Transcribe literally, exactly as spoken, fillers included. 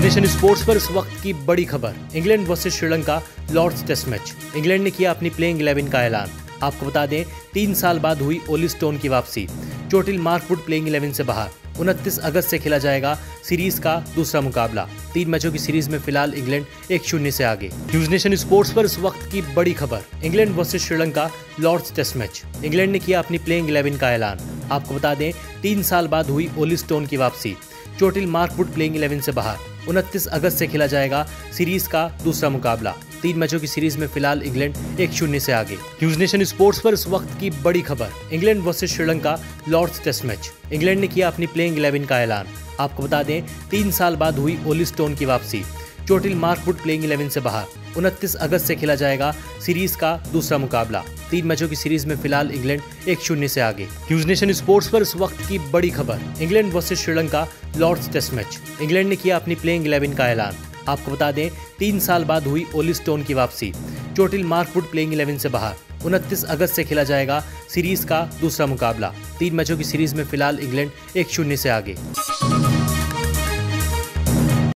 News nation sports पर इस वक्त की बड़ी खबर, England versus Sri Lanka Lord's test match. England ने किया अपनी प्लेइंग इलेवन का ऐलान। आपको बता दें, तीन साल बाद हुई ओली स्टोन की वापसी। चोटिल मार्क वुड प्लेइंग इलेवन से बाहर। उनतीस अगस्त से खेला जाएगा सीरीज का दूसरा मुकाबला। तीन मैचों की सीरीज में फिलहाल इंग्लैंड एक शून्य से आगे। न्यूज नेशन स्पोर्ट्स पर इस वक्त की बड़ी खबर, England versus Sri Lanka Lord's test match. England ने किया अपनी प्लेइंग इलेवन का ऐलान। आपको बता दें, तीन साल बाद हुई ओली स्टोन की वापसी। चोटिल मार्क वुड प्लेइंग इलेवन से बाहर। उनतीस अगस्त से खेला जाएगा सीरीज का दूसरा मुकाबला। तीन मैचों की सीरीज में फिलहाल इंग्लैंड एक शून्य से आगे। न्यूज नेशन स्पोर्ट्स पर इस वक्त की बड़ी खबर, England versus Sri Lanka Lord's test match. England ने किया अपनी प्लेइंग इलेवन का ऐलान। आपको बता दें, तीन साल बाद हुई ओली स्टोन की वापसी। चोटिल मार्क वुड प्लेइंग इलेवन से बाहर। उनतीस अगस्त से खेला जाएगा सीरीज का दूसरा मुकाबला। तीन मैचों की सीरीज में फिलहाल इंग्लैंड एक शून्य से आगे। न्यूज नेशन स्पोर्ट्स पर इस वक्त की बड़ी खबर, England versus Sri Lanka Lord's test match. England ने किया अपनी प्लेइंग इलेवन का ऐलान। आपको बता दें, तीन साल बाद हुई ओली स्टोन की वापसी। चोटिल मार्क वुड प्लेइंग इलेवन से बाहर। उनतीस अगस्त से खेला जाएगा सीरीज का दूसरा मुकाबला। तीन मैचों की सीरीज में फिलहाल इंग्लैंड एक शून्य से आगे।